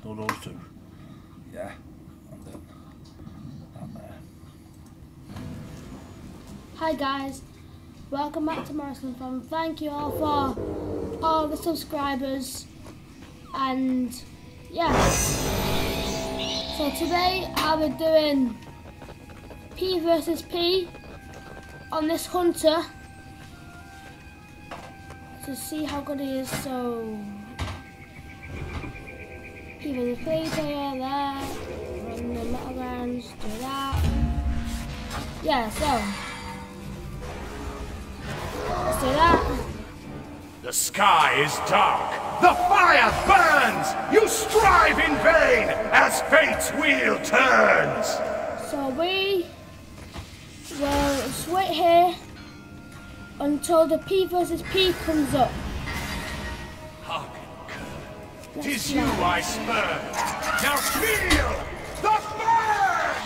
kill those two. Yeah, and then down there. Hi guys, welcome back to Morrison Farm. Thank you all for all the subscribers, and yeah. So today I'll be doing P versus P on this hunter to see how good he is. So P versus P player there, run the battlegrounds, do that. Yeah, so let's do that. The sky is dark. The fire burns. You strive in vain as fate's wheel turns. So we will just wait here until the P versus P comes up. Hearken, cur. 'Tis you I spurn. Now feel the burn.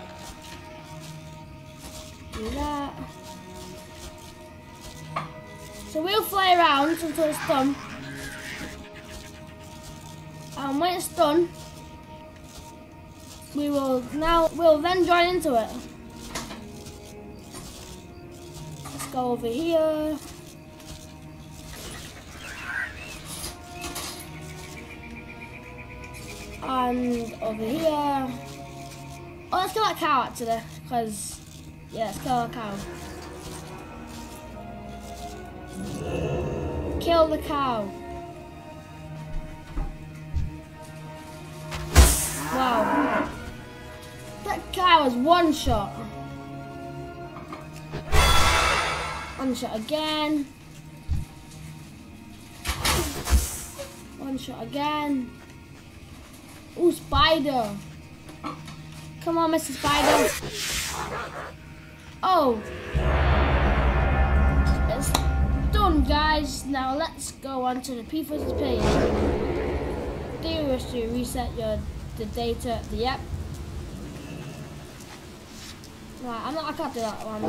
Do that. So we'll fly around until it's done. And when it's done, we'll then join into it. Let's go over here. And over here. Oh, let's kill that cow actually, because yeah, let's kill that cow. Kill the cow. Wow. That cow is one shot. One shot again. One shot again. Ooh, spider. Come on, Mr. Spider. Oh. It's done, guys. Now let's go on to the P versus P. Do you wish to reset the data? Yep. Right, I can't do that one.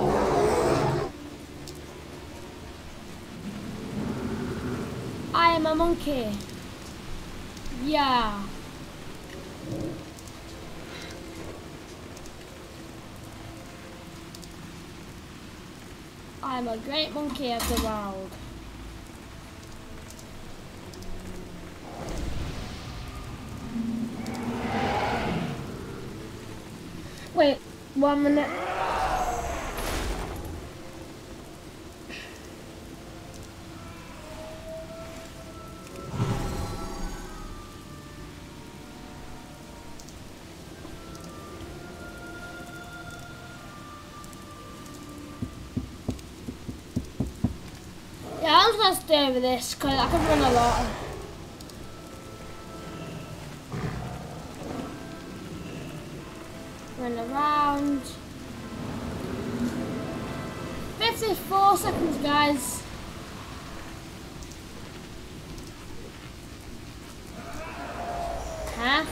I am a monkey. Yeah. I'm a great monkey of the world. Wait, 1 minute. Yeah, I'm just gonna stay with this because I can run a lot. Run around. 54 seconds, guys. Huh?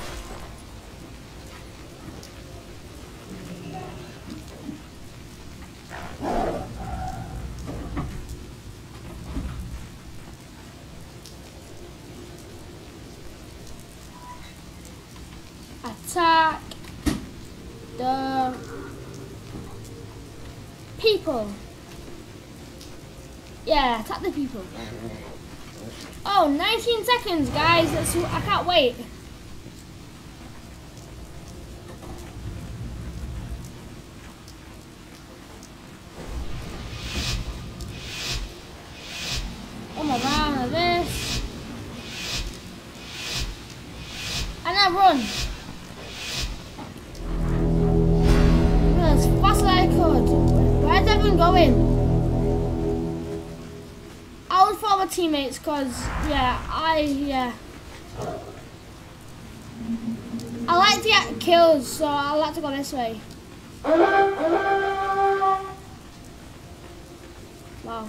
Attack the people. Yeah, attack the people. Oh, 19 seconds, guys. I can't wait. Come around like this. And I run. As fast as I could. Where's everyone going? I would follow my teammates because, yeah, I like to get kills, so I like to go this way. Wow.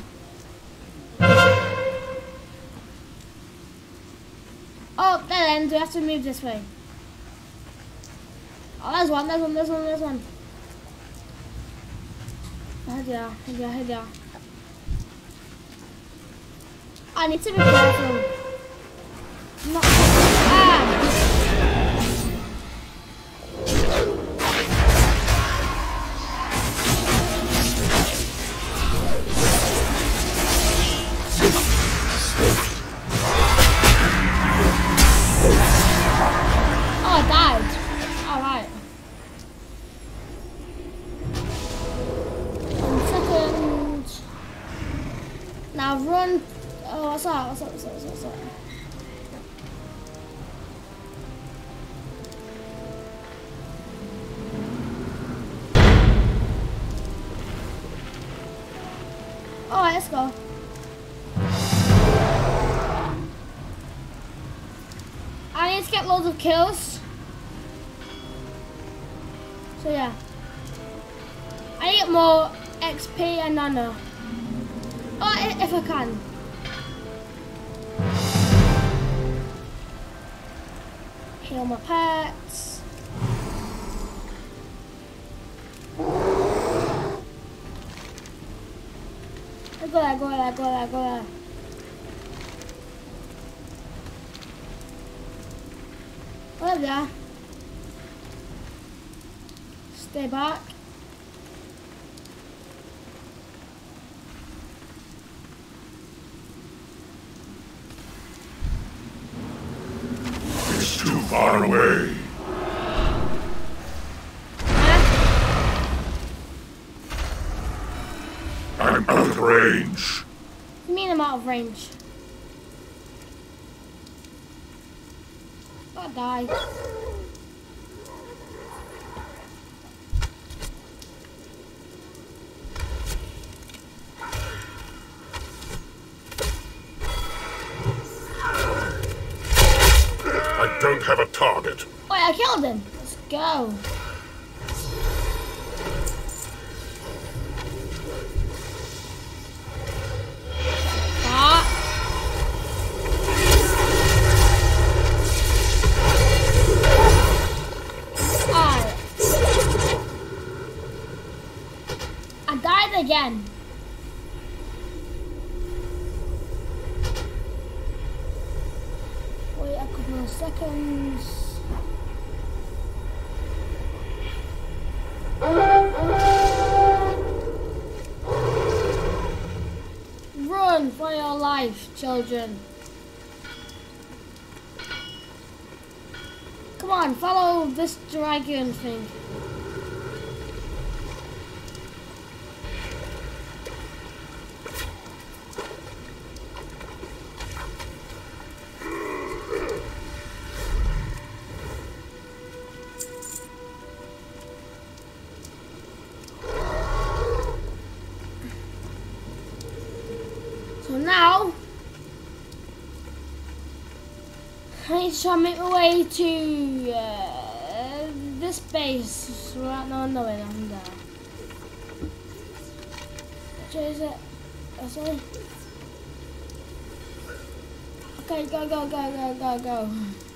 Oh, dead end. We have to move this way. Oh, there's one. Here they are. I need to be careful. Not Alright, let's go. I need to get loads of kills. So yeah. I need more XP and nano. Oh, if I can. Heal my pets. Go there, go there, go there, go there. Over there. Stay back. It's too far away. I'm out of range. What do you mean I'm out of range? I died. I don't have a target. Wait, I killed him. Let's go. Again. Wait a couple of seconds. Run for your life, children. Come on, follow this dragon thing. So now, I need to try and make my way to this base right now. No, I'm there. Which is it? That's it. Okay, go, go, go, go, go, go.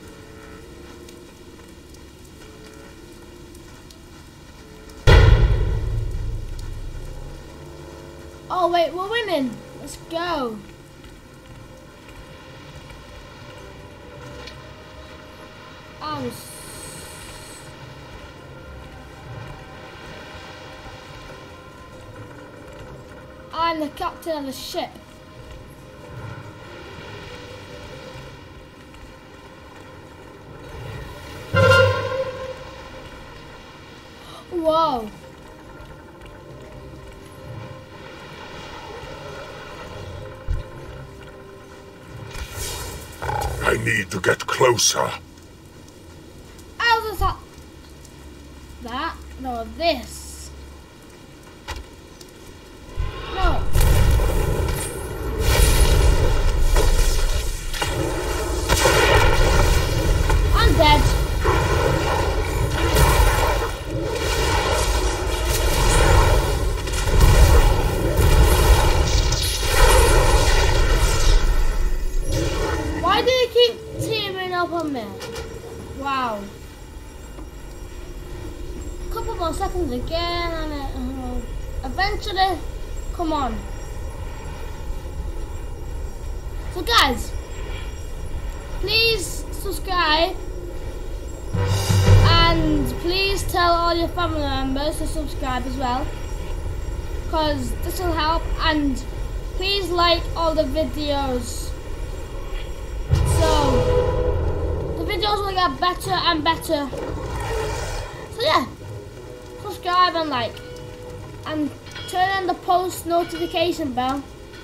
Oh wait, we're winning. Let's go. I'm the captain of the ship. Whoa. I need to get closer. How's this up? That? No, this. No. I'm dead. Why do you keep teaming up on me? Wow. A couple more seconds again and eventually, come on. So guys, please subscribe and please tell all your family members to subscribe as well, because this will help, and please like all the videos. So the videos will get better and better. So yeah, subscribe and like, and turn on the post notification bell.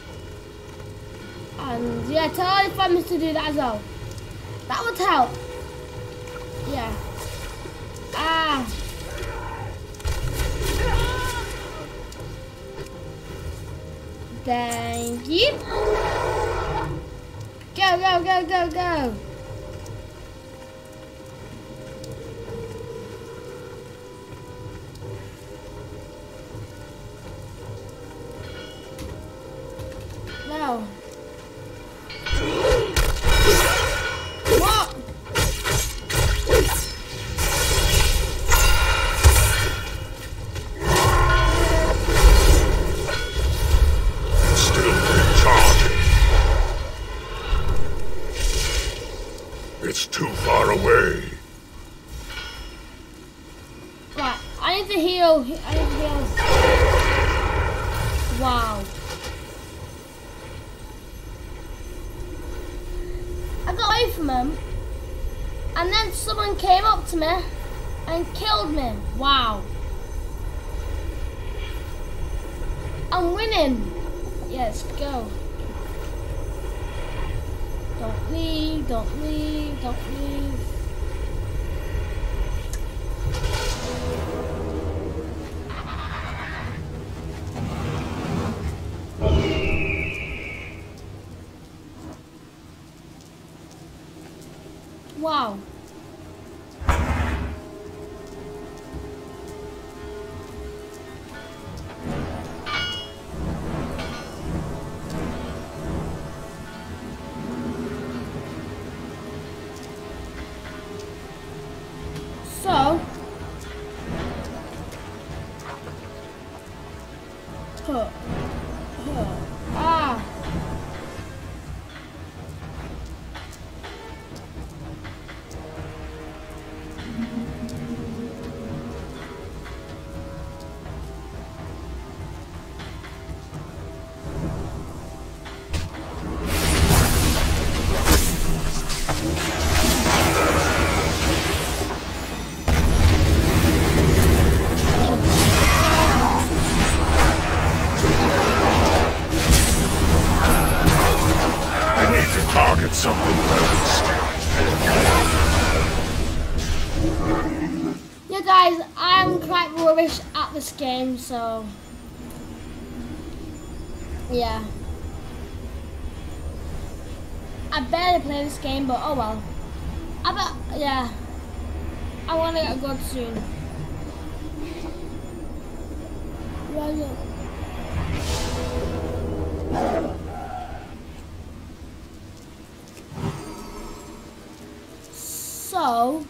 And yeah, tell all your families to do that as well. That would help. Yeah. Thank you. Go, go, go, go, go. No. What? It's too far away. Right, I need to heal. I need to heal. Wow. I got away from him, and then someone came up to me and killed me. Wow. I'm winning. Yes, go. Don't leave, don't leave, don't leave. Wow. So, ah. Target something first. Yeah, guys, I'm quite rubbish at this game, so yeah. I barely play this game, but oh well. Yeah. I want to get good soon. Right. So,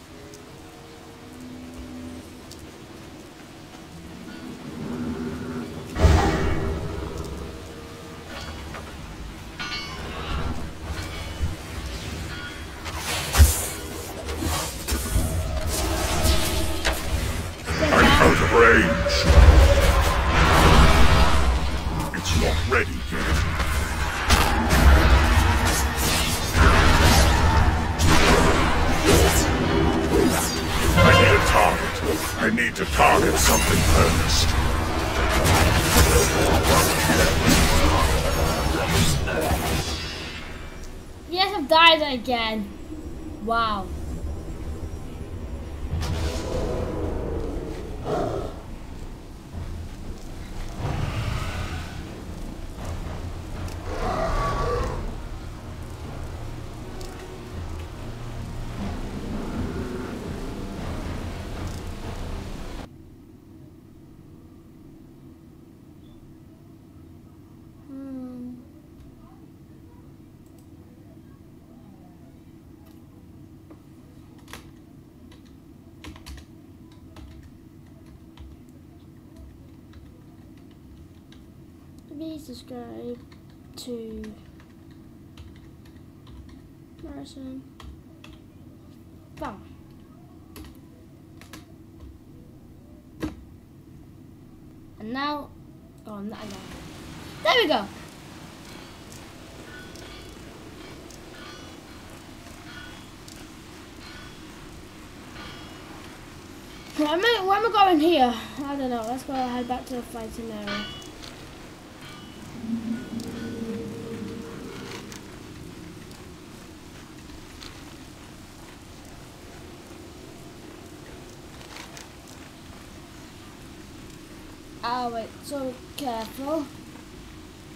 I'm out of range. It's not ready yet. I need to target something first. yes, I've died again. Wow. Please subscribe to Morrison. Bam. And now, go on that again. There we go. Where am I going here? I don't know. Let's go head back to the fighting area. Oh wait, so careful.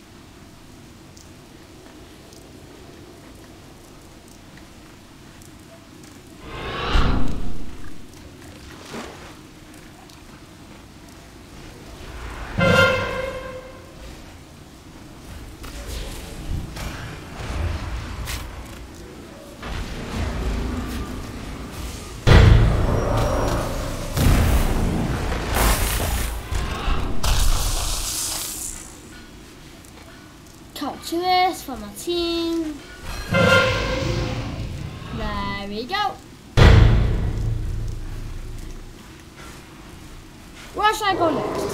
for my team. There we go. Where should I go next?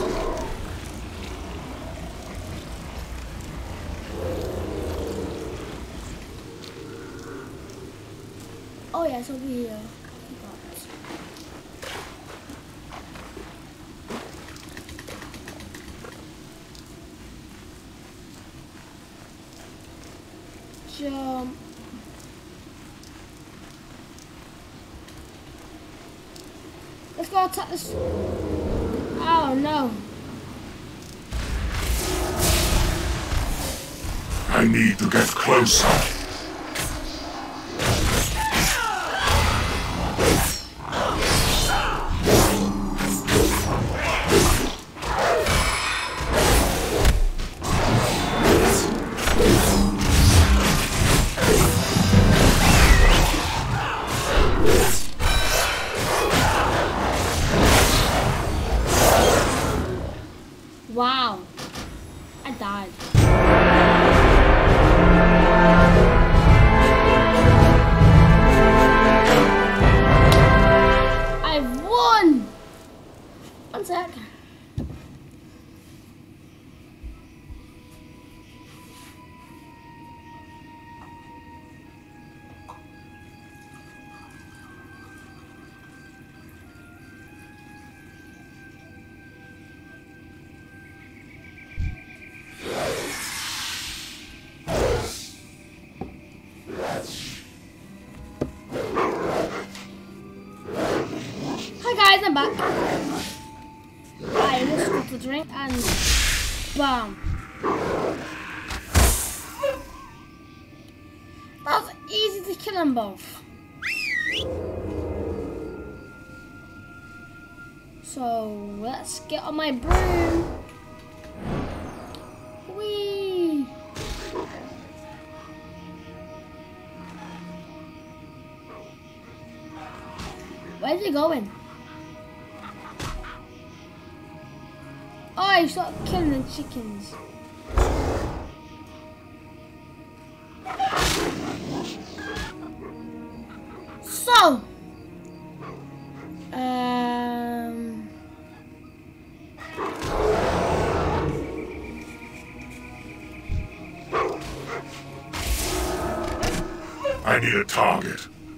Oh yeah, it's over here. Jump. Let's go attack this. Oh no. I need to get closer. Wow, I died. I've won! One sec. Hi guys, I'm back. I just got to drink and bam. That was easy to kill them both. So let's get on my broom. Whee! Where's he going? Oh, you stopped killing the chickens. So, I need a target.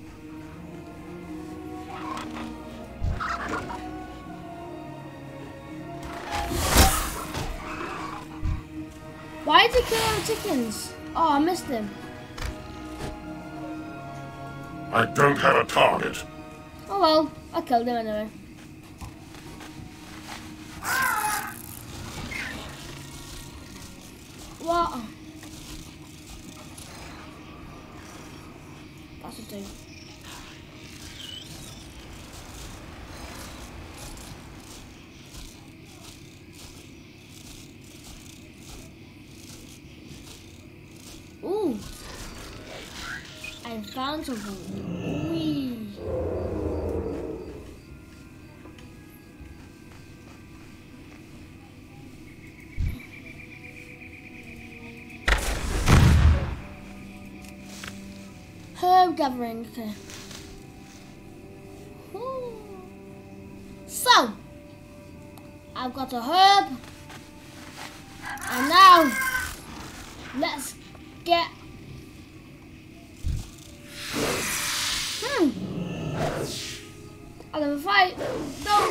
why did he kill all the chickens? Oh, I missed him. I don't have a target. Oh well, I killed him anyway. What? That's a two. Ooh, I found something. Whee. Herb gathering. Okay. Ooh. So, I've got a herb, and now let's get. I'll have a fight. No.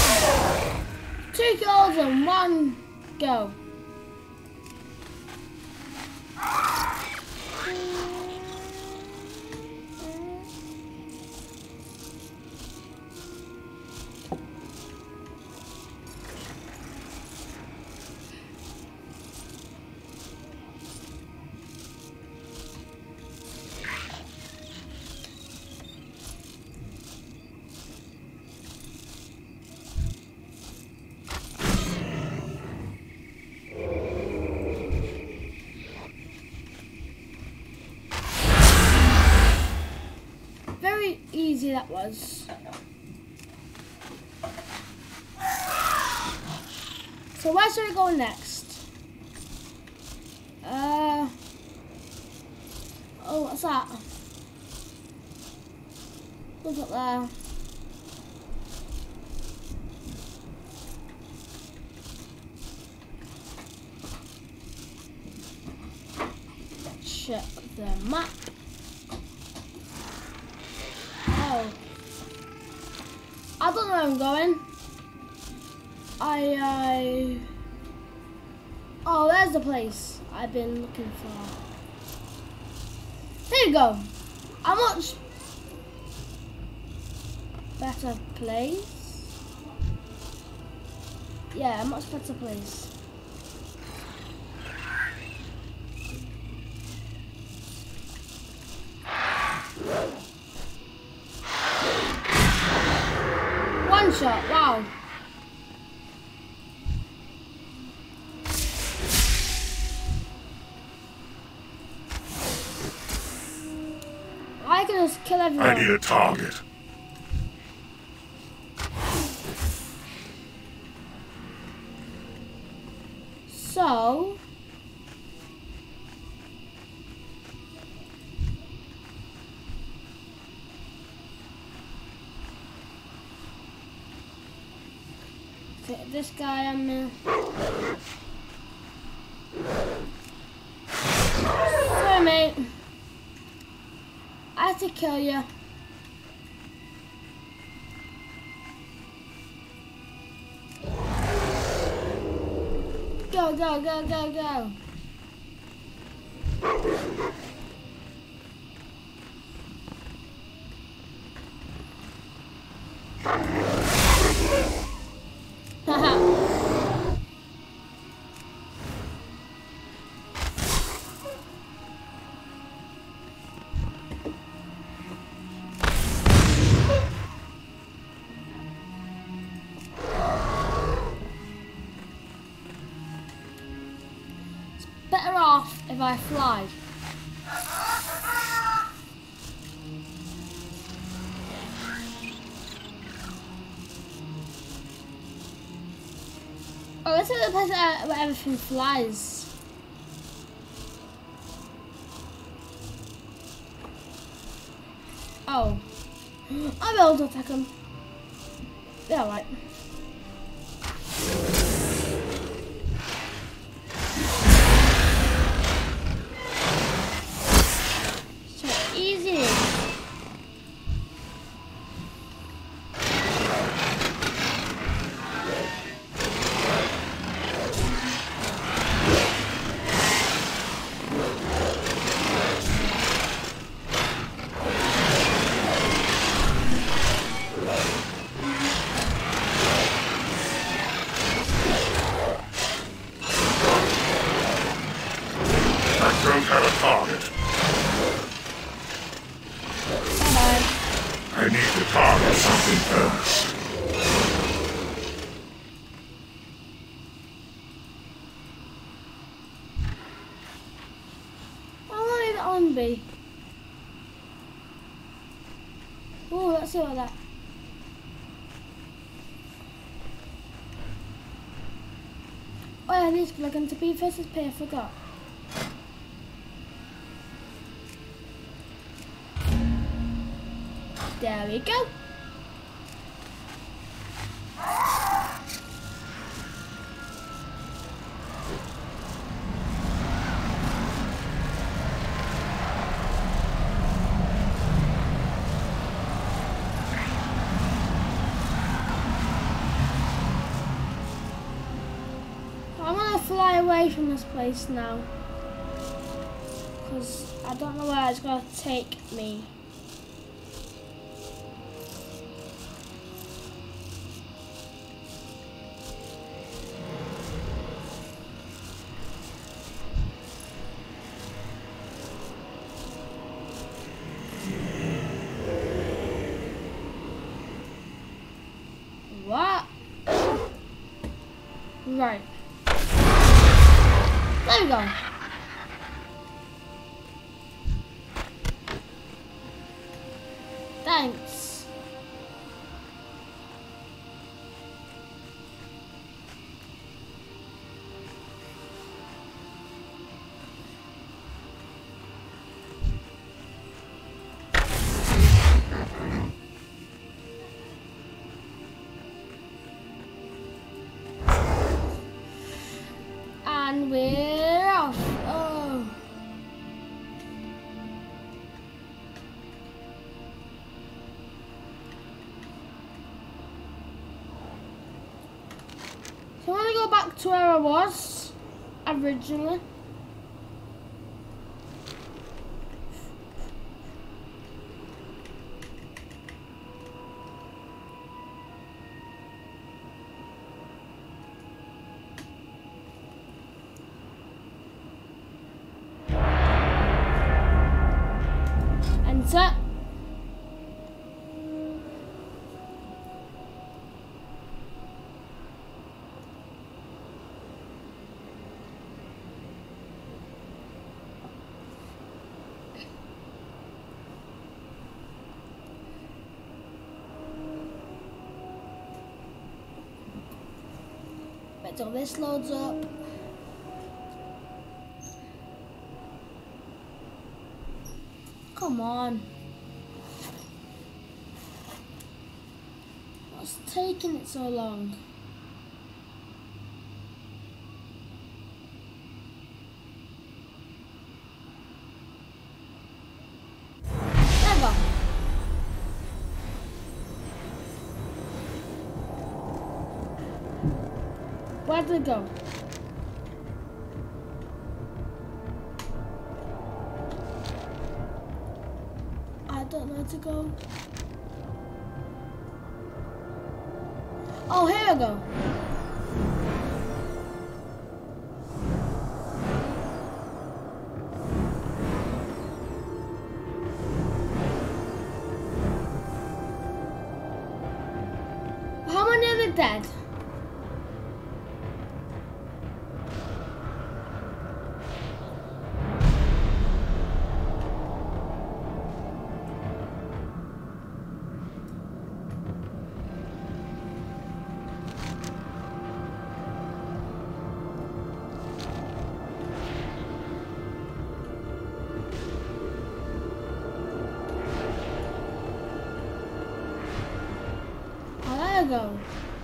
2 kills in 1 go. Very easy that was. So where should we go next? Oh, what's that? What's up there? Check the map. Oh. I don't know where I'm going. Oh, there's the place I've been looking for. There you go. A much better place. Yeah, a much better place. One shot, wow. I can just kill everyone. I need a target. So this guy sorry mate, I have to kill you. Go, go, go, go, go. Better off if I fly. Oh, this is the place where everything flies. Oh. I'll be able to attack them. They're alright. I need to target something first. I want it on B. Oh, let's see what that. Oh yeah, I need to plug into B versus P, I forgot. There we go. I'm gonna fly away from this place now, because I don't know where it's gonna take me. What? Right. There we go. Thanks. And we're off. Oh. So I want to go back to where I was originally. Enter. Wait till this loads up. Come on. What's taking it so long? Never. Where did it go? I don't know where to go. Oh, here we go. How many are they dead? Go.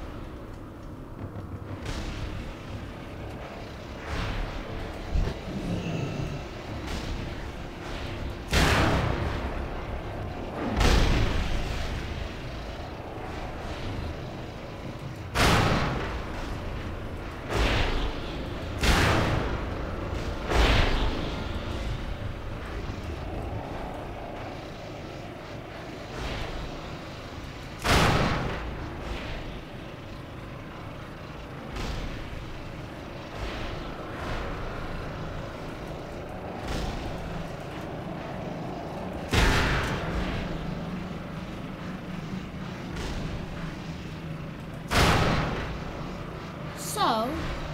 So,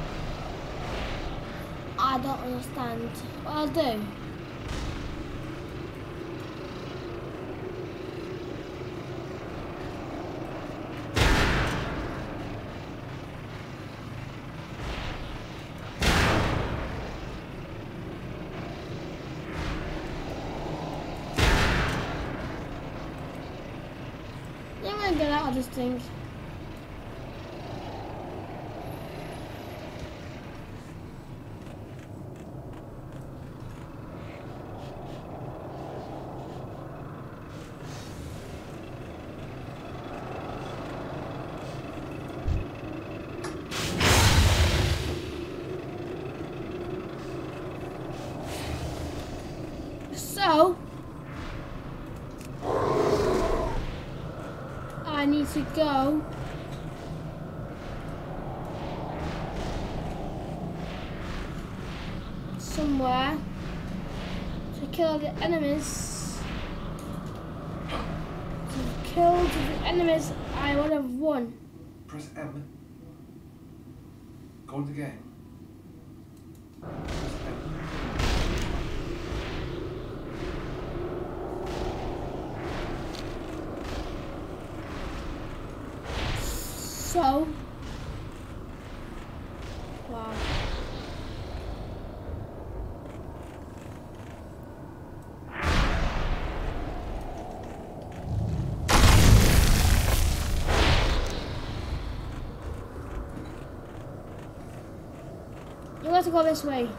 I don't understand what I'll do. Yeah, I'm gonna get out of this thing. So, I need to go somewhere to kill the enemies. To kill the enemies, I would have won. Press M. Go in the game. Press M. So, wow. You want to go this way.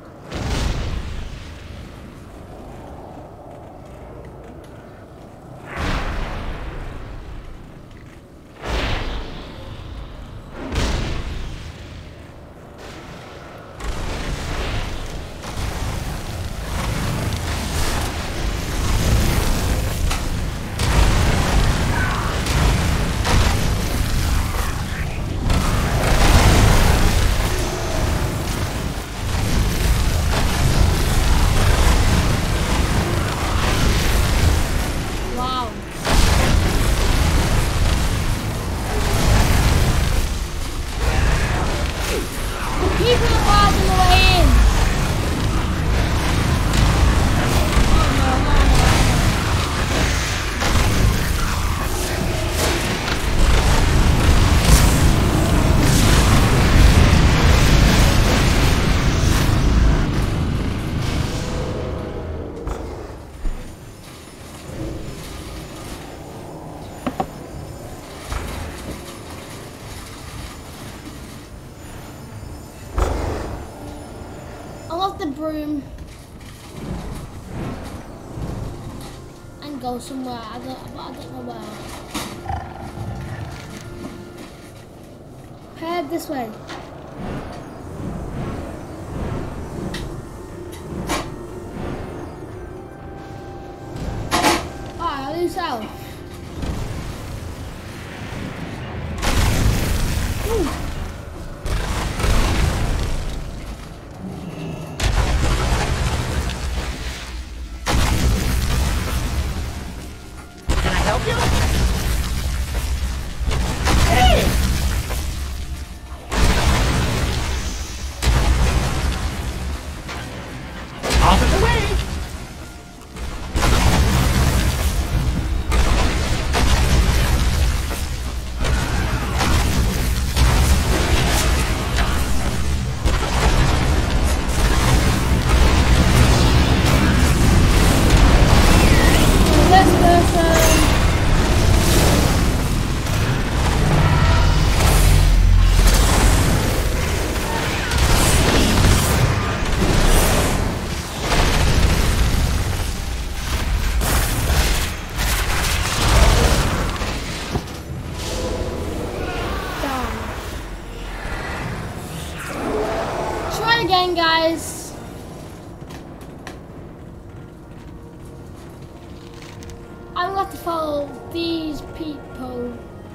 The broom and go somewhere. I don't know where. Head this way. I'll do south. Ooh. Again, guys. I'm going to follow these people.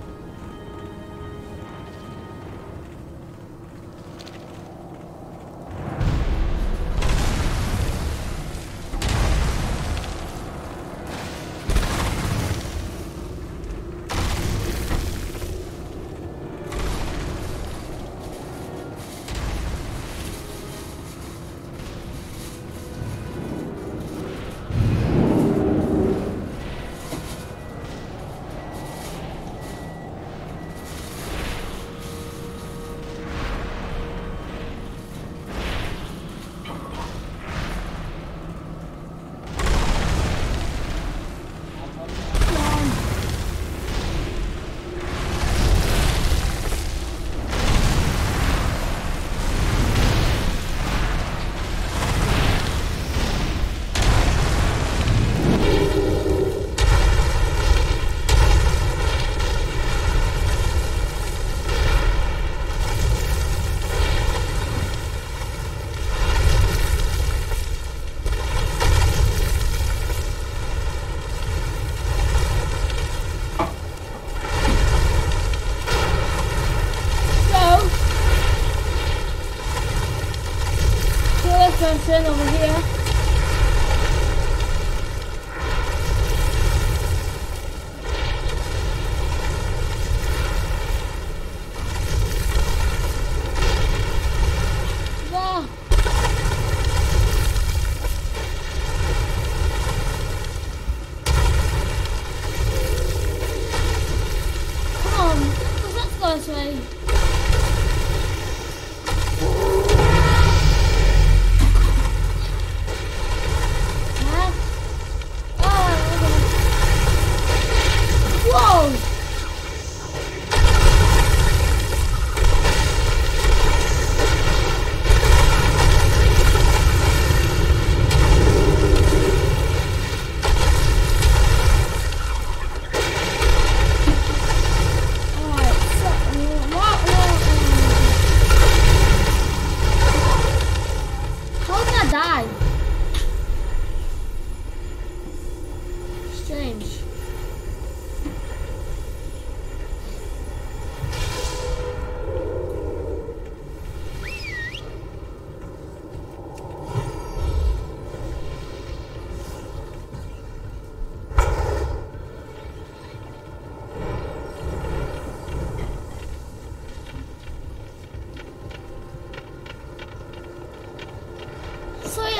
Person over here. Wow. Come on, let's go this way.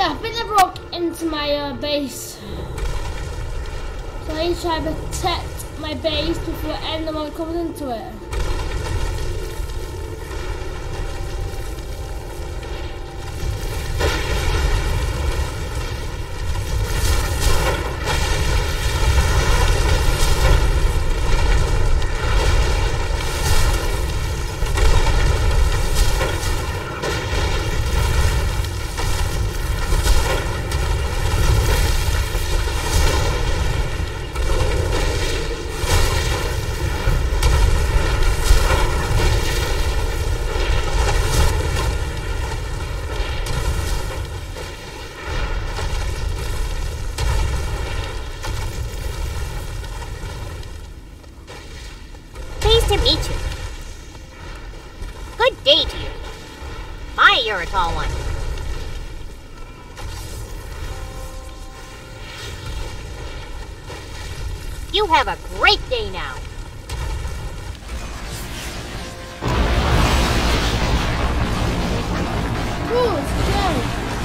Yeah, I think they broke into my base. So I need to try to protect my base before anyone comes into it. To meet you. Good day to you. My, you're a tall one. You have a great day now. Ooh, it's scary.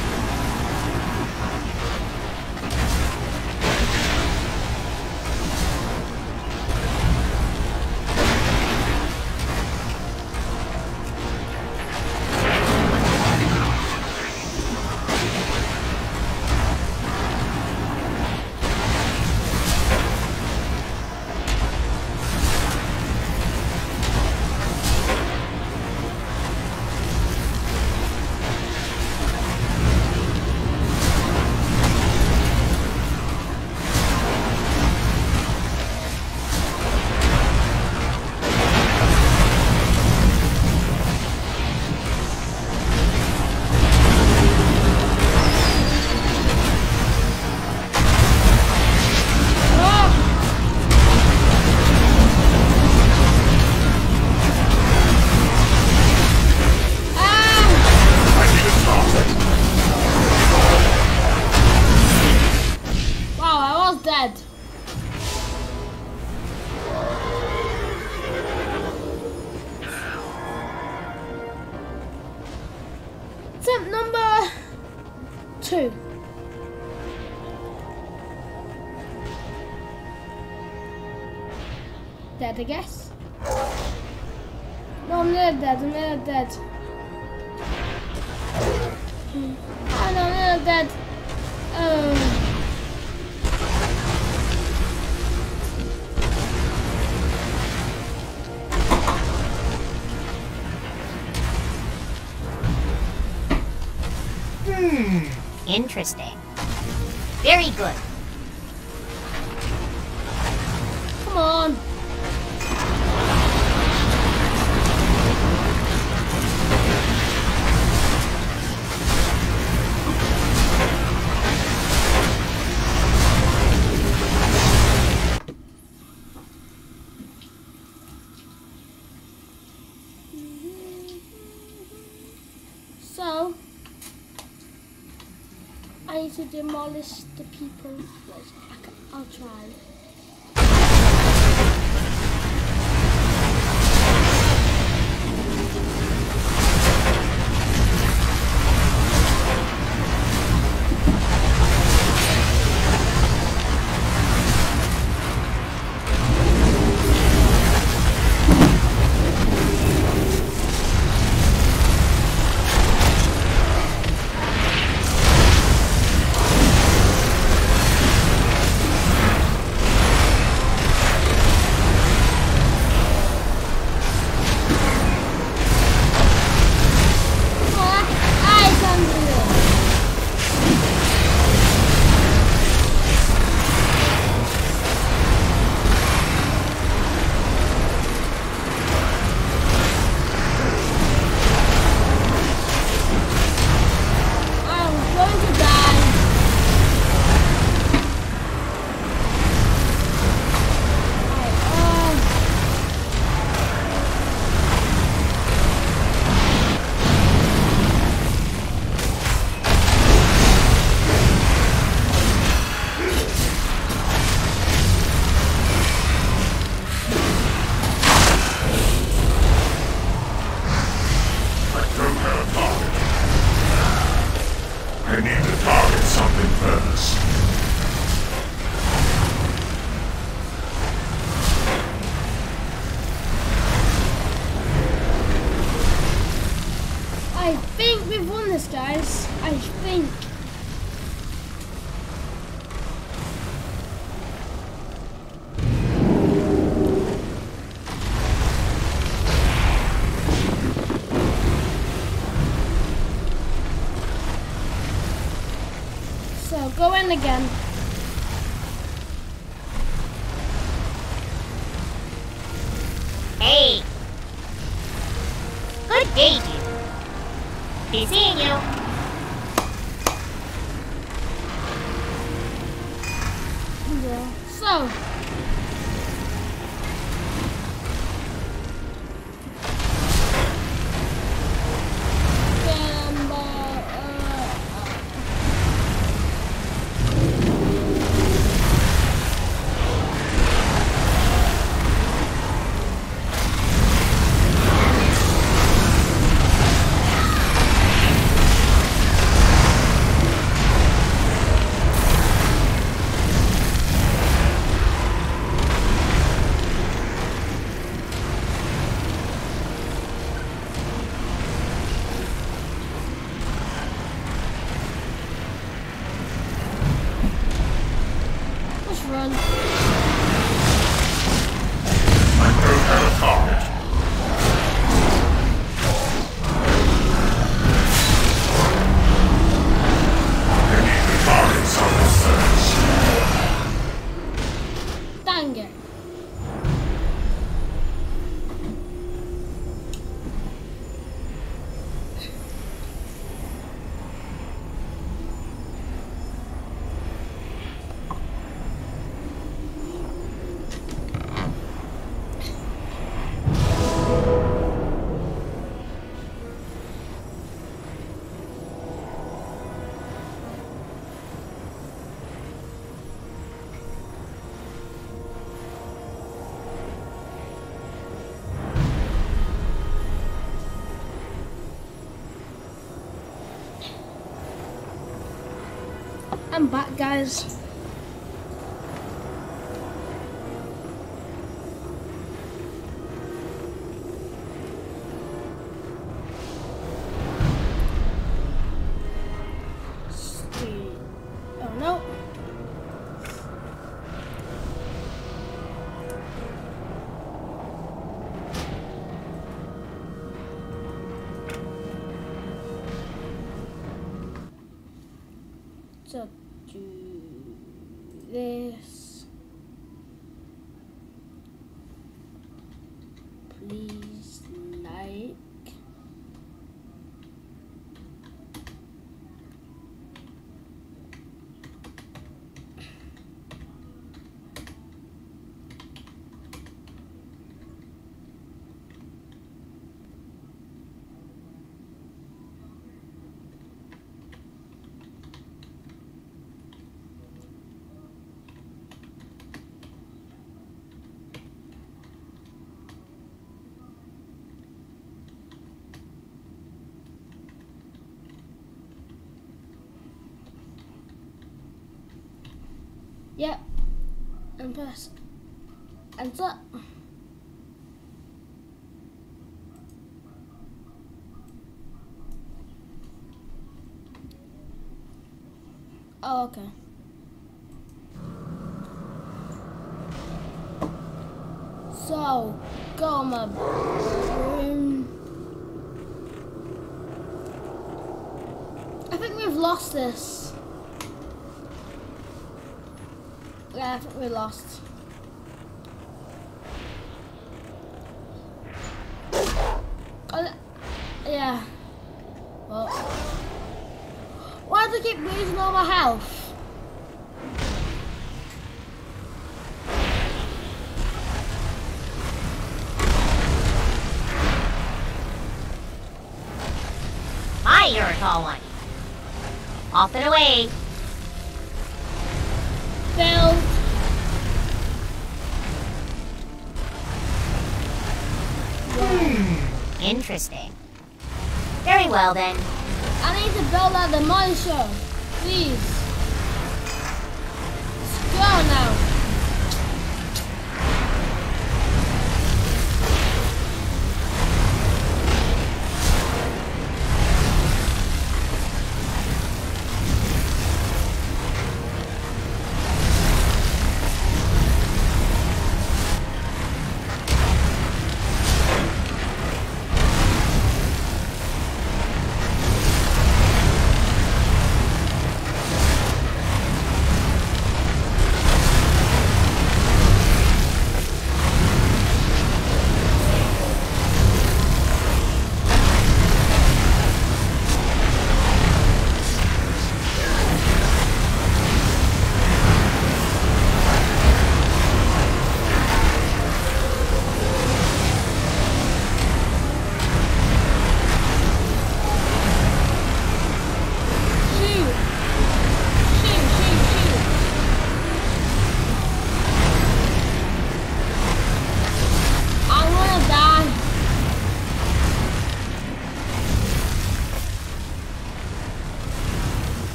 Attempt number 2. Dead, I guess. No, I'm nearly dead. I'm nearly dead. Oh no, I'm nearly dead. Oh. Interesting. Very good. Come on. So, I need to demolish the people. I'll try. this, guys. I think. So go in again. Hey. Good day, dude. Be seeing you. Yeah. So. Run. Dang it. I'm back, guys. Oh no. So do this, please, like. Yep, and press enter. Oh, okay. So, go my room. I think we've lost this. Yeah, I think we lost. Yeah. Well, why do I keep losing all my health? Hi, you're a tall one. Off and away. Failed. Interesting. Very well then. I need to build out the monster. Please. Let's go now.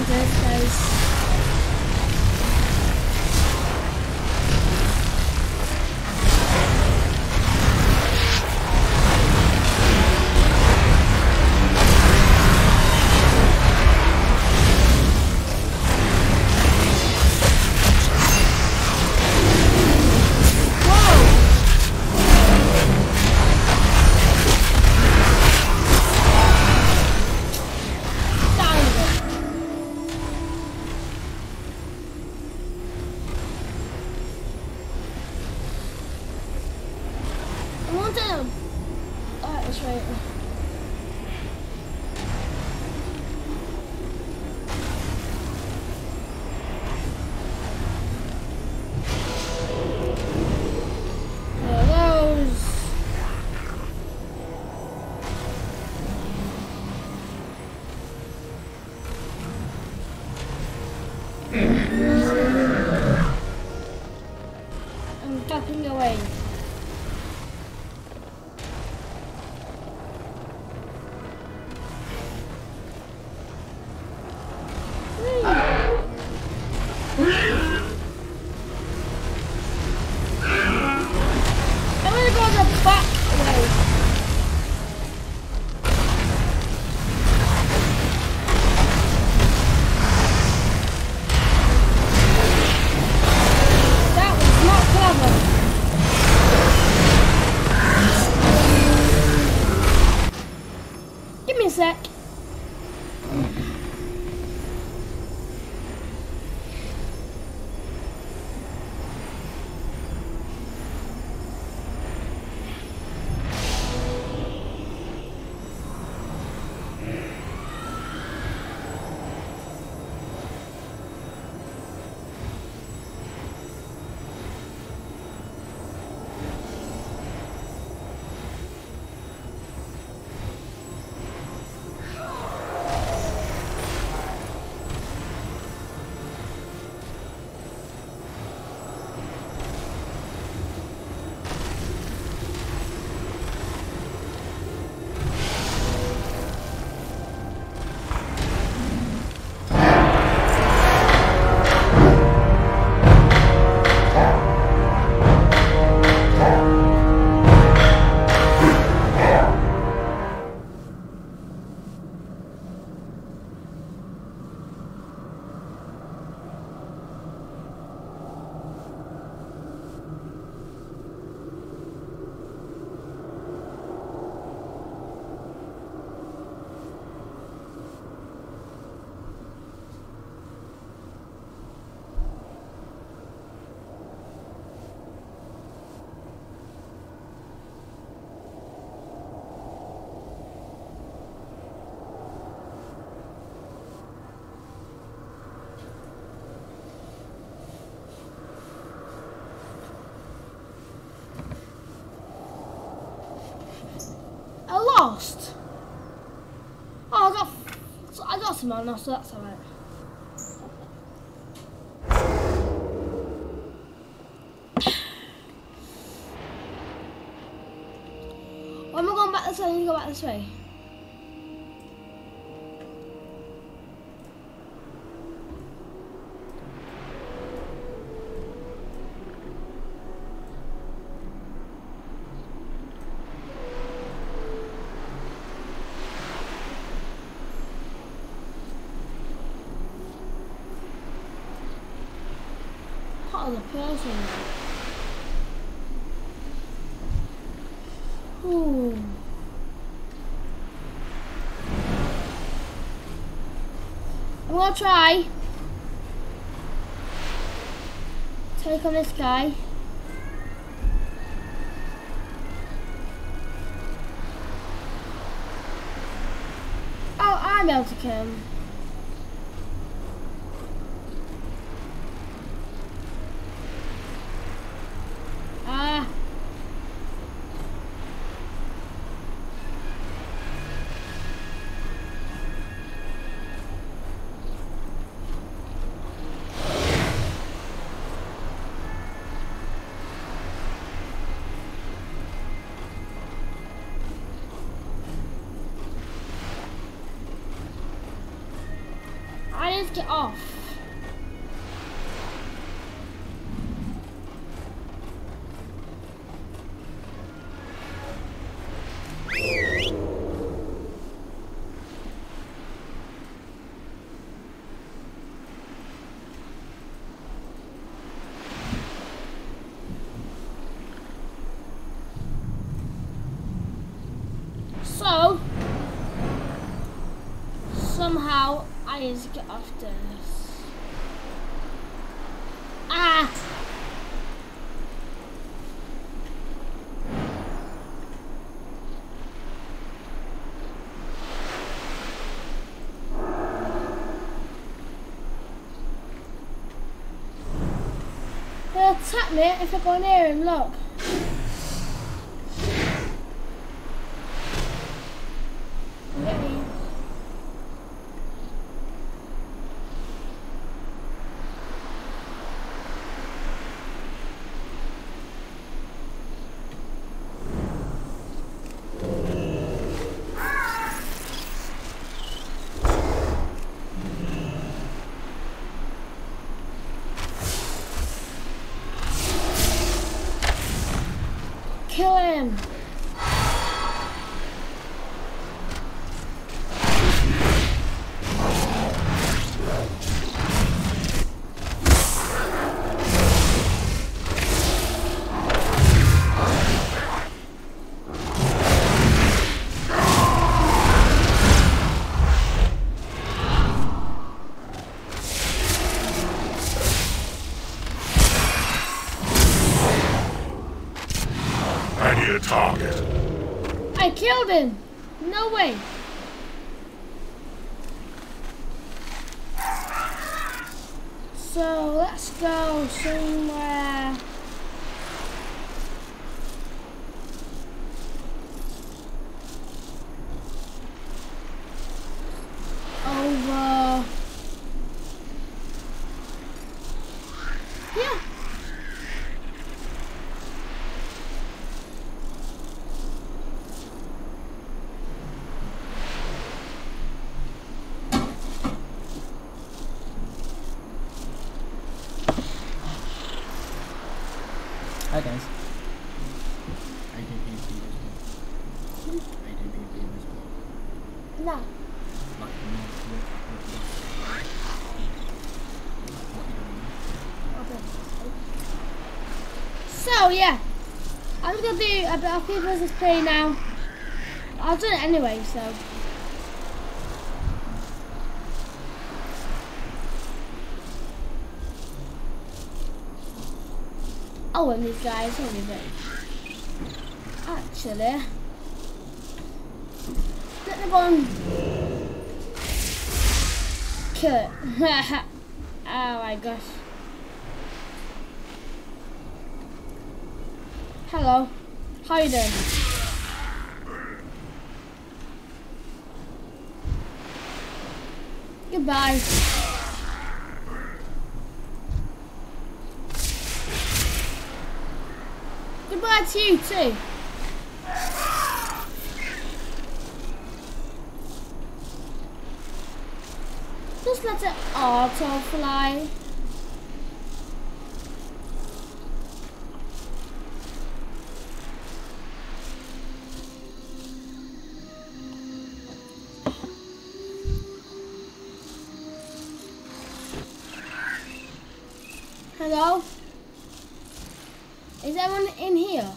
this, guys. I'm ducking away. I'm gonna go the back way. That was not clever. Give me a sec. Lost. Oh, I got some on now, so that's alright. Why am I going back this way? I need to go back this way. Part of the person. Ooh. I'm gonna try. Take on this guy. Oh, I'm able to kill him. need to get off. So, somehow I need to get off this. Ah! He'll attack me if I go near him, look. Kill him! Target. I killed him! No way! So let's go somewhere. Over. Yeah. Hi guys. No. So yeah, I'm just gonna do a bit of people's play now. I've done it anyway, so. Oh, and these guys, what is it? Actually, let me go and kill it. Oh my gosh. Hello, how you doing? Goodbye. Goodbye to you too. Just let it auto fly. Hello? Is everyone in here?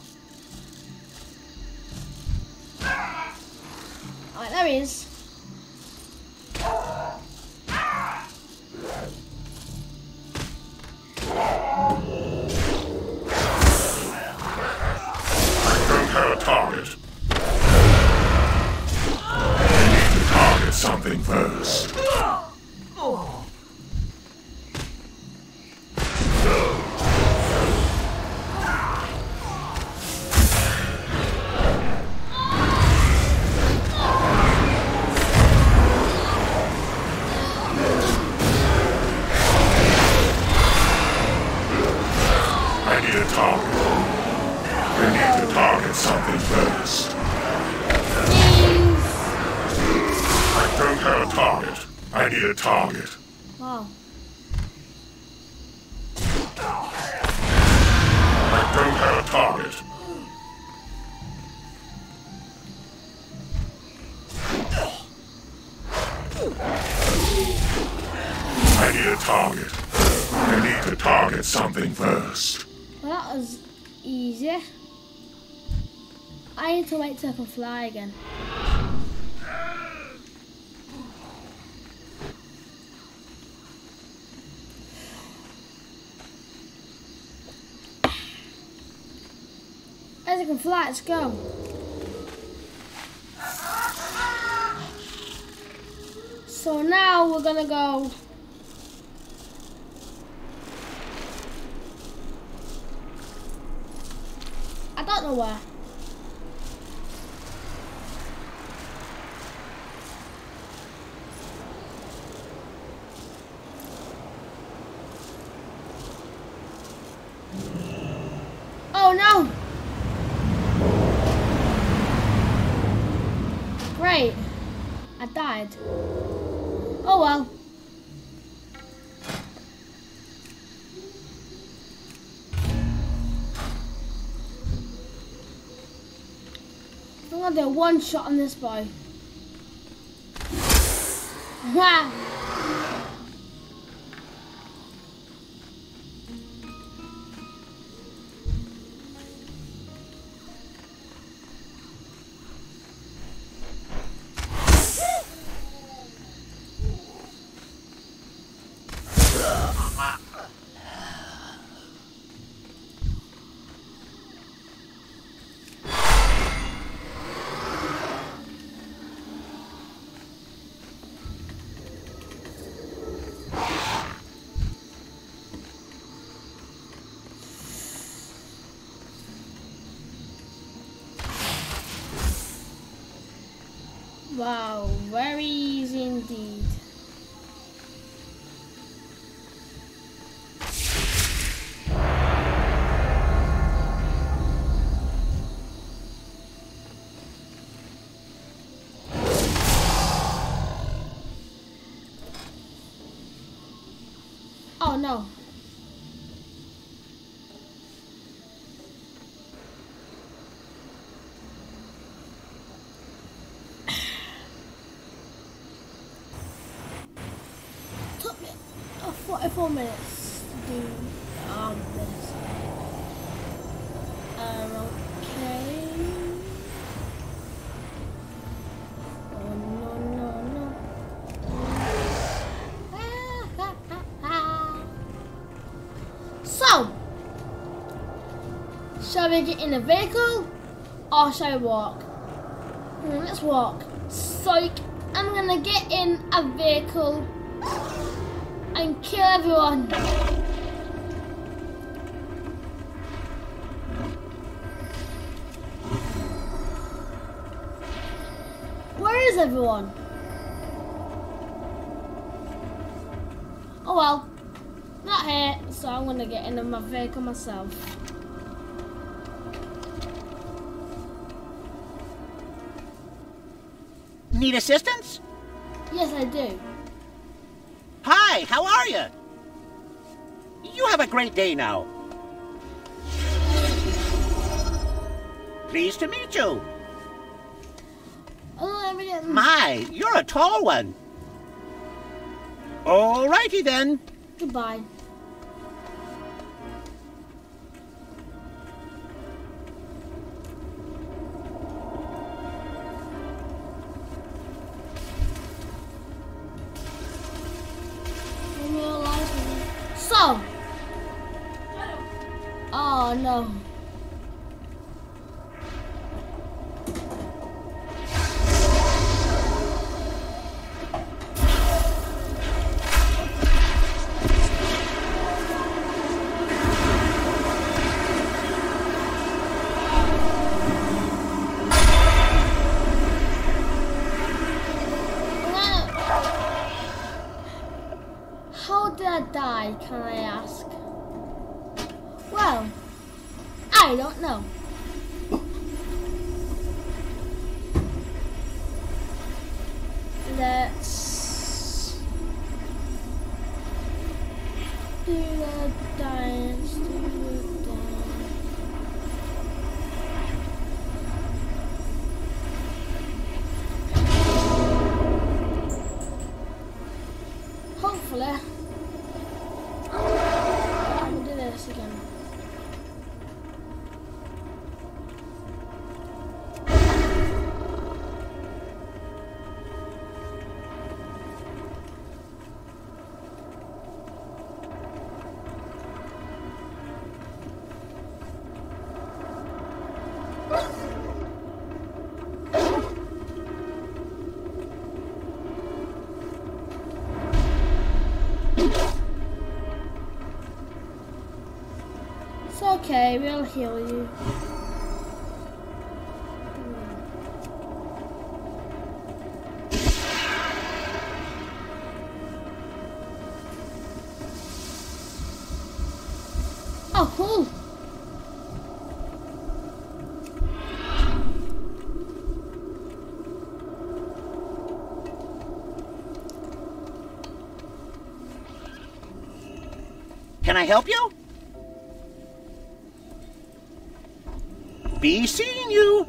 Alright, there he is. Don't have a target. I need to target something first. Something first. I don't have a target. I need a target. Wow. I don't have a target. I need a target. I need to target something first. Well, that was easy. I need to wait till I can fly again. As I can fly, let's go. So now we're gonna go. I don't know where. Oh no! Great. I died. Oh well. I'm gonna do one shot on this boy. Wow. Wow, very easy indeed. Oh no. Took me 44 minutes to do this. Okay. Oh no. So, shall we get in a vehicle or shall we walk? Let's walk. Psych, I'm gonna get in a vehicle and kill everyone. Where is everyone? Oh well, not here, so I'm gonna get in my vehicle myself. Need assistance? Yes, I do. Hi, how are you? You have a great day now. Pleased to meet you. Oh, everything. My, you're a tall one. Alrighty then. Goodbye. So. Oh no. How did I die, can I ask? Well, I don't know. Let's die. Let's do the die. Hopefully, I'm gonna do this again. It's okay, we'll heal you. Oh, cool. Can I help you? Be seeing you.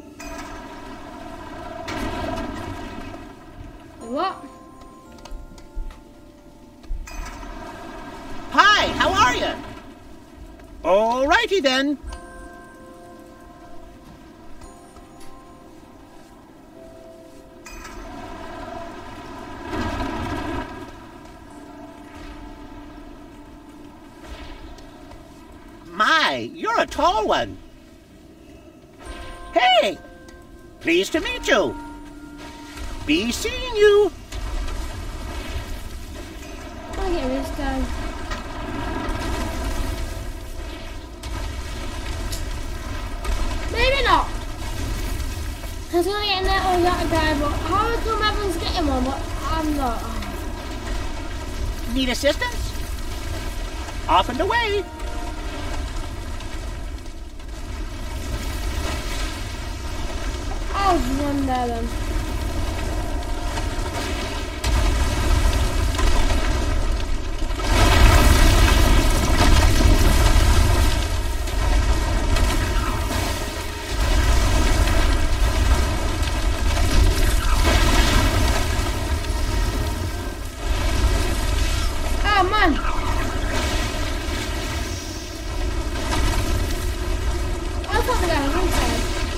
What? Hi, how are you? Alrighty then. My, you're a tall one. Hey, pleased to meet you. Be seeing you. I'll get this done. Maybe not. I was gonna get in there on that guy, but how come everyone's getting one, but I'm not? Need assistance? Off and away. I'll run there then. Oh man! I thought the guy was inside.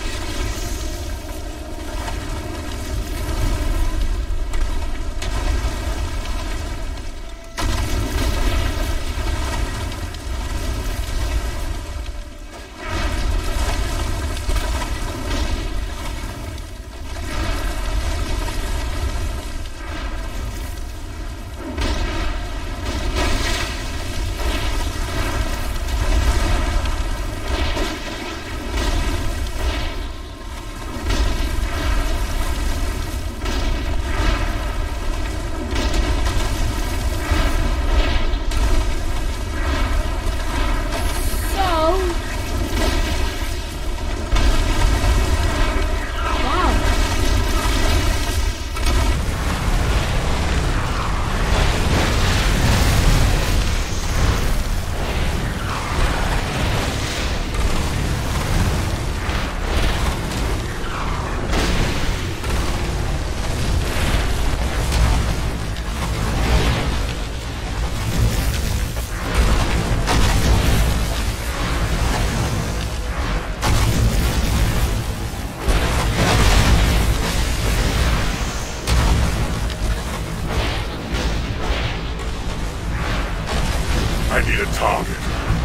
I need a target.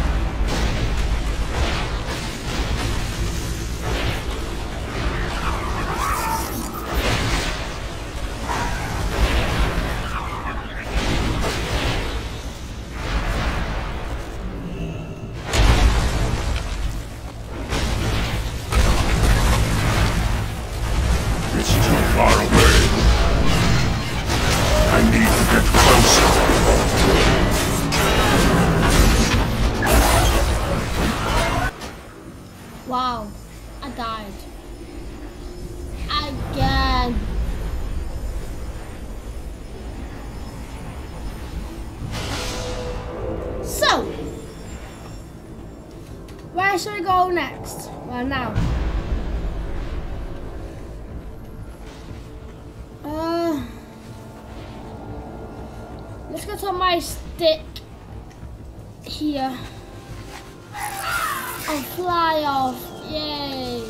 It's too far away. I need to get closer. Wow, I died. Again. So, should we go next? Well, now. Let's go to my stick here and fly off. Yay!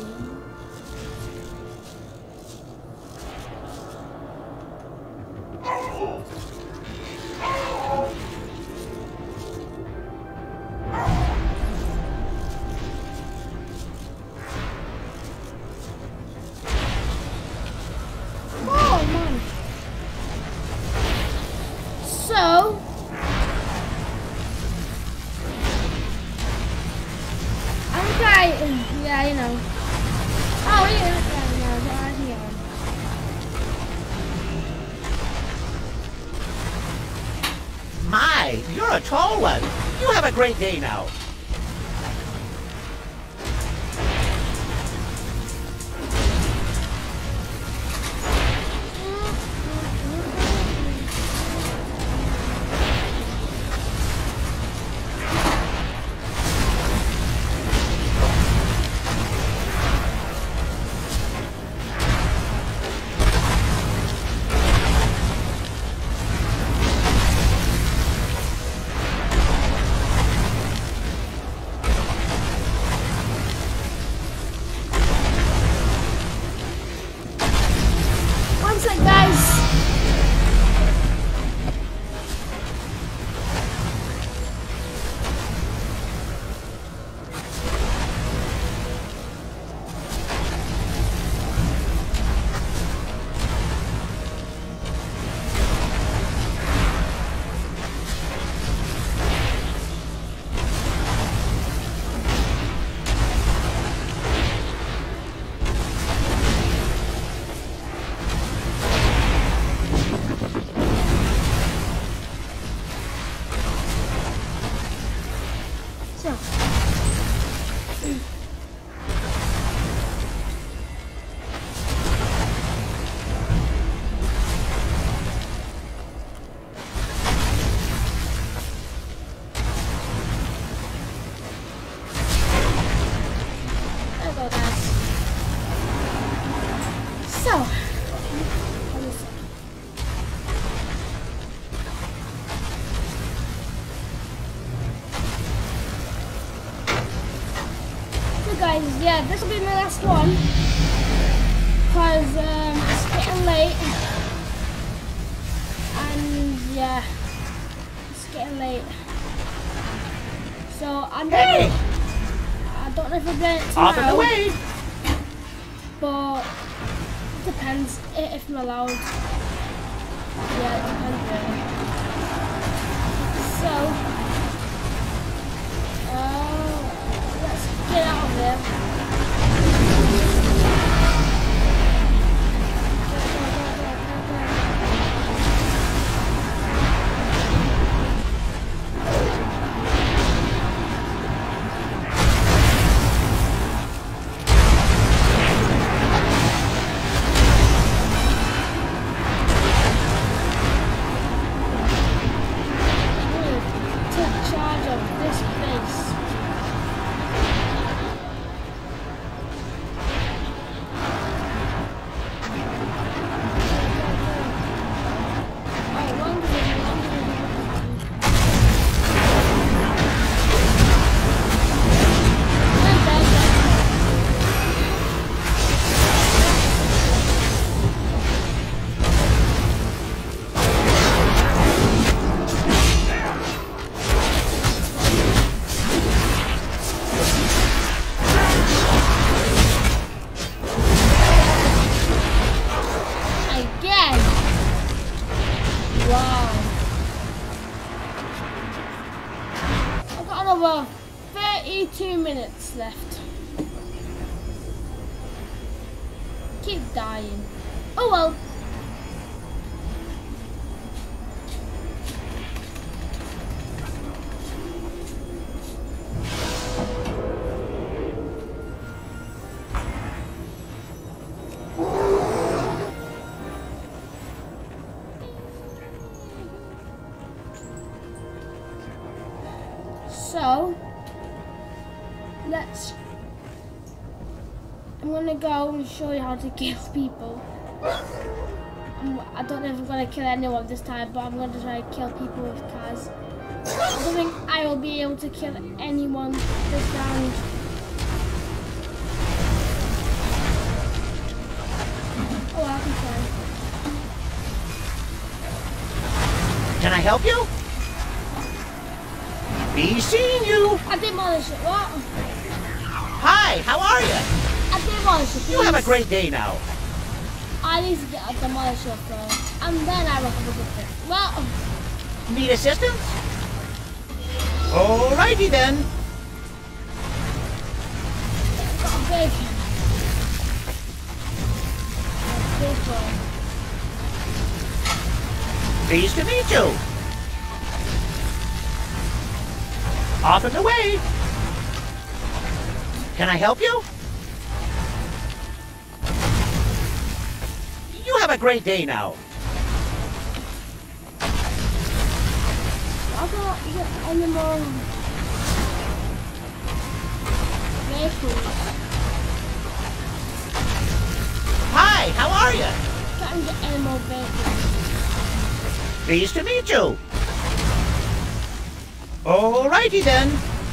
Yeah, you know. Oh, yeah. My, you're a tall one. You have a great day now. Guys, yeah, this will be my last one because it's getting late, and yeah, it's getting late. So I don't know if I'm playing it tomorrow. Off and away. But it depends if I'm allowed. Yeah, it depends really. So let's get out of there. Well, 32 minutes left. Keep dying. Oh well. So I'm gonna go and show you how to kill people. I don't know if I'm gonna kill anyone this time, but I'm gonna try to kill people with cars. I don't think I will be able to kill anyone this round. Oh, I can try. Can I help you? Be seeing you. I demolished it. What? Hi, how are you? I demolished it. You have a great day now. I need to get a demolisher first, and then I will have a good thing. Well, Need assistance? Alrighty then. got a big one. Pleased to meet you. Off and away. Can I help you? You have a great day now. I can't get any more vehicles. Hi, how are you? Can't get any more vehicles. Pleased to meet you. Alrighty then.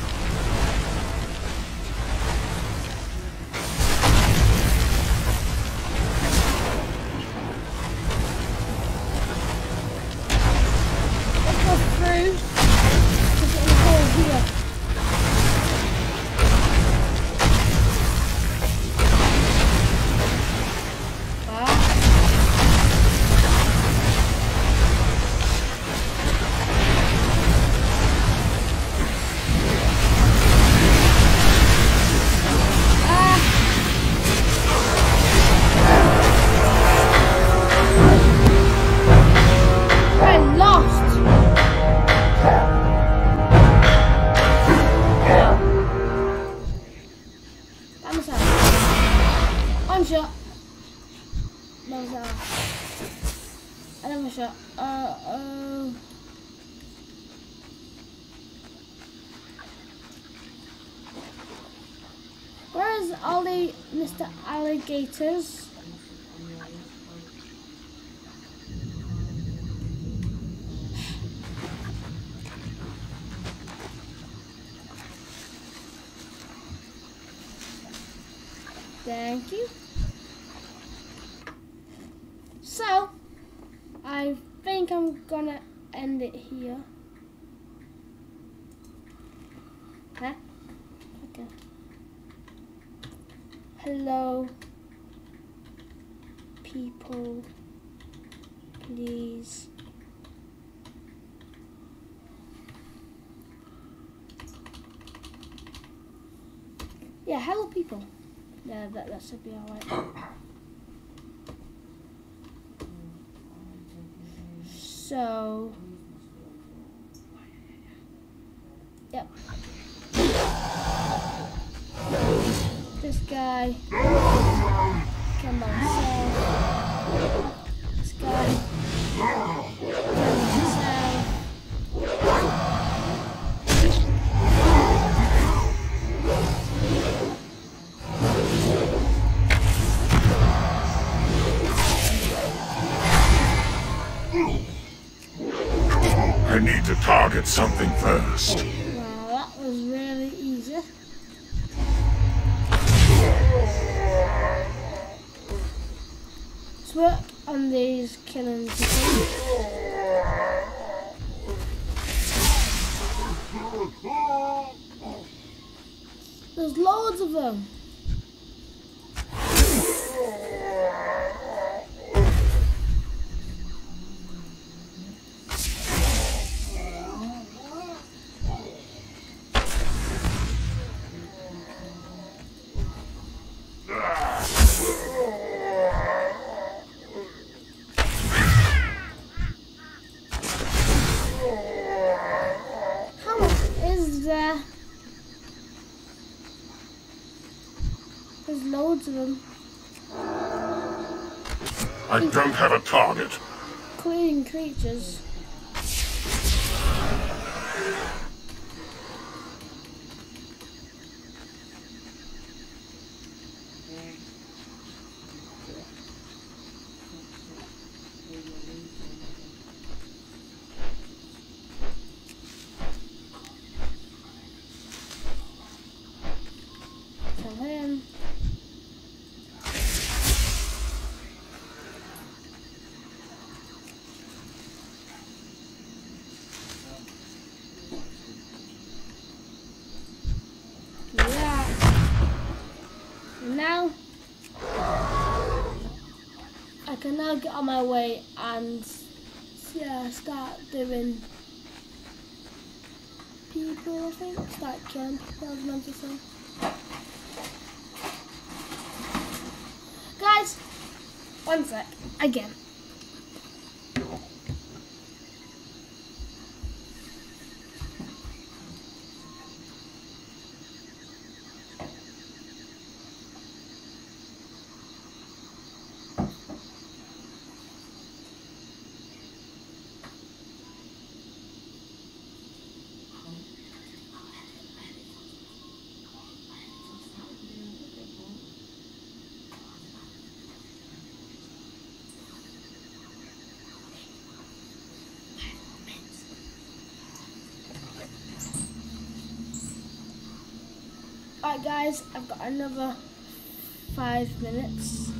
Let's go through to get the hole here. Where's all the Mr. Alligators? Thank you. So, I think I'm gonna end it here. Huh? Okay. Hello, people, please. Yeah, hello, people. Yeah, that should be alright. So, yep. This guy, come on, so this guy, I need to target something first. Well, that was really easy. Let's work on these killing people. There's loads of them. How much is there? There's loads of them. I don't have a target. Clean creatures. now get on my way and yeah, start doing people, I think. Start killing people, I was meant to say. Guys, one sec, again. Alright guys, I've got another 5 minutes.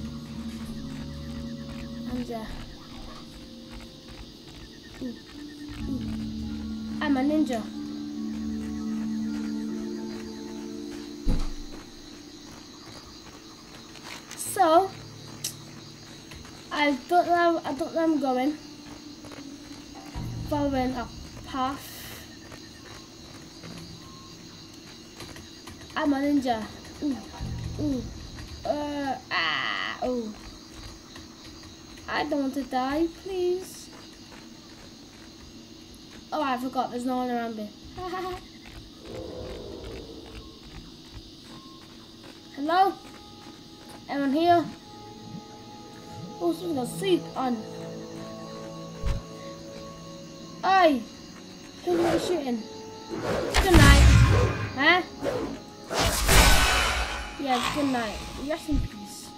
And yeah. I'm a ninja. So I don't know where I'm going. Following a path. I'm a ninja. I don't want to die, please. Oh, I forgot. There's no one around me. Hello? Anyone here? Oh, someone's got a suit on. Oi! Who's are you shooting? Good night. Huh? Yeah, good night. Rest in peace.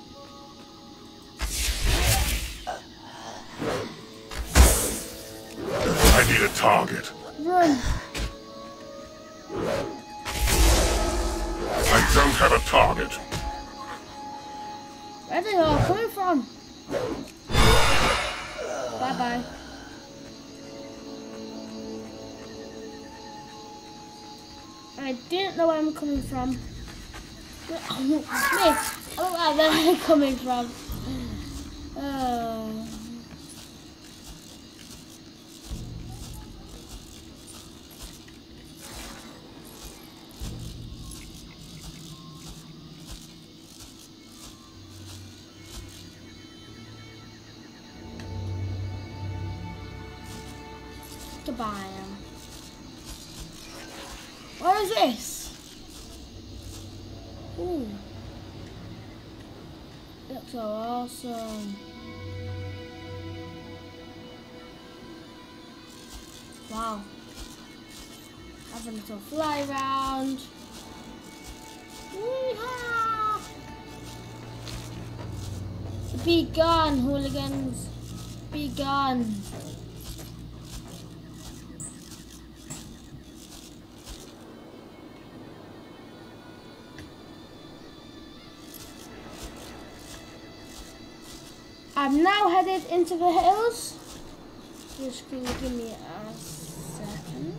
I need a target. Run. I don't have a target. Where are they all coming from? Bye-bye. I didn't know where I'm coming from. Me, I don't know where I'm coming from. Goodbye. What is this? Ooh. It looks so awesome. Wow. Have a little fly round. Wee-haw! Be gone, hooligans. Be gone. I'm now headed into the hills. Just gonna give me a second.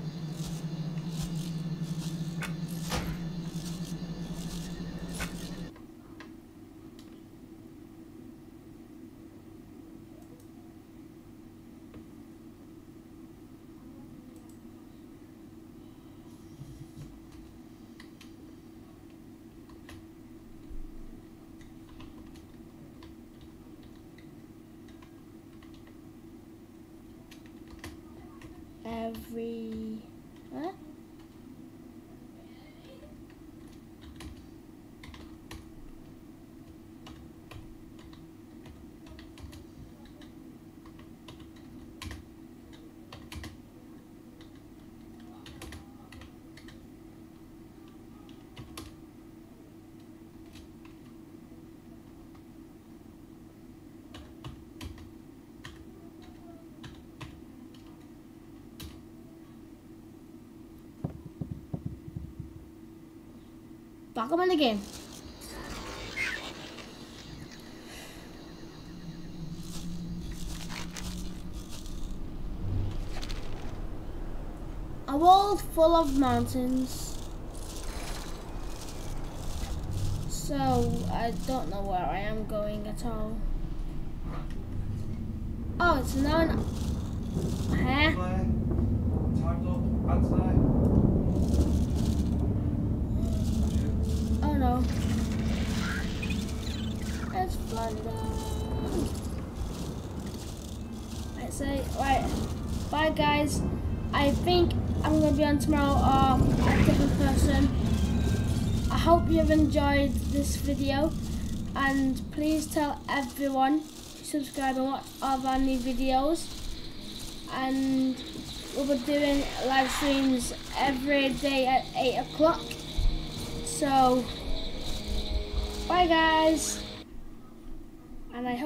Huh? Back up in the game. A world full of mountains. So I don't know where I am going at all. Oh, it's no. Huh? Time's up. Anthony. Oh no. It's thunder. Let's say, right. Bye guys. I think I'm going to be on tomorrow or a different person. I hope you've enjoyed this video. And please tell everyone to subscribe and watch all of our new videos. And we'll be doing live streams every day at 8 o'clock. So, bye guys. And I hope